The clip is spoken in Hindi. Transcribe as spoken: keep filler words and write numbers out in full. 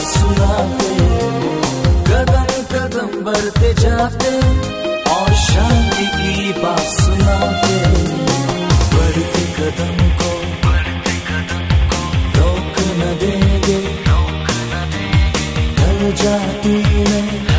सुनाते, कदम कदम बढ़ते जाते और शांति की बात सुनाते। बढ़ते कदम को रोक न देंगे, ढल जाती मैं